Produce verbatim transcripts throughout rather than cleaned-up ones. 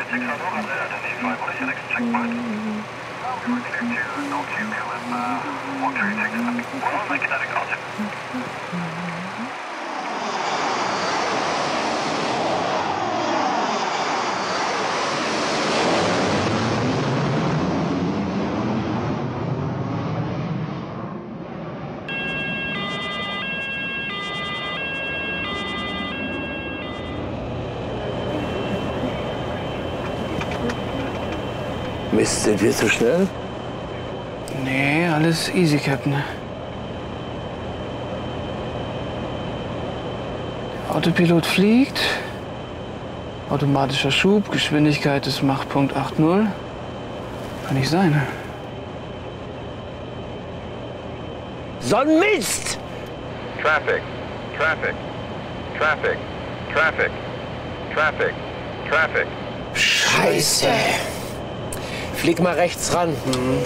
Mist, sind wir zu schnell? Nee, alles easy, Captain. Der Autopilot fliegt. Automatischer Schub, Geschwindigkeit ist Mach Punkt achtzig. Kann nicht sein. So ein Mist! Traffic, traffic, traffic, traffic, traffic, traffic. Scheiße! Flieg mal rechts ran. Hm.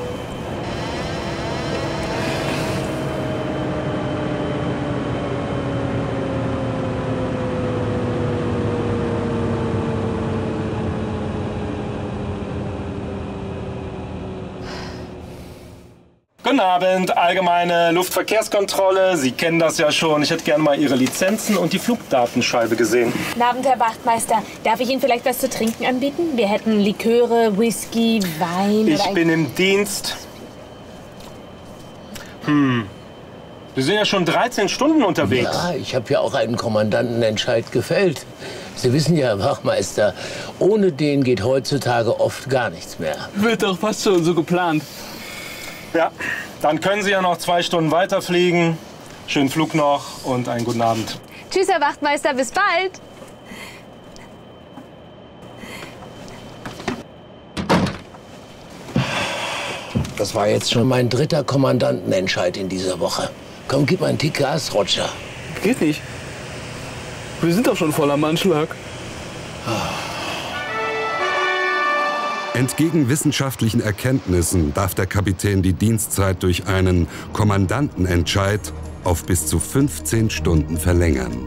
Guten Abend, allgemeine Luftverkehrskontrolle. Sie kennen das ja schon. Ich hätte gerne mal Ihre Lizenzen und die Flugdatenscheibe gesehen. Guten Abend, Herr Wachtmeister. Darf ich Ihnen vielleicht was zu trinken anbieten? Wir hätten Liköre, Whisky, Wein Ich oder... bin im Dienst. Hm. Sie sind ja schon dreizehn Stunden unterwegs. Ja, ich habe ja auch einen Kommandantenentscheid gefällt. Sie wissen ja, Herr Wachmeister, ohne den geht heutzutage oft gar nichts mehr. Wird doch fast schon so geplant. Ja, dann können Sie ja noch zwei Stunden weiterfliegen. Schönen Flug noch und einen guten Abend. Tschüss, Herr Wachtmeister, bis bald. Das war jetzt schon mein dritter Kommandantenentscheid in dieser Woche. Komm, gib mal einen Tick Gas, Roger. Geht nicht. Wir sind doch schon voll am Anschlag. Entgegen wissenschaftlichen Erkenntnissen darf der Kapitän die Dienstzeit durch einen Kommandantenentscheid auf bis zu fünfzehn Stunden verlängern.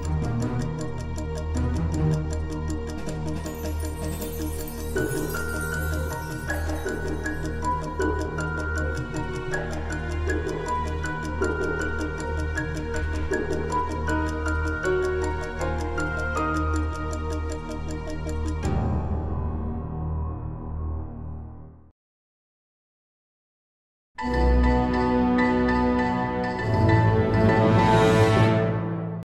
Thank you.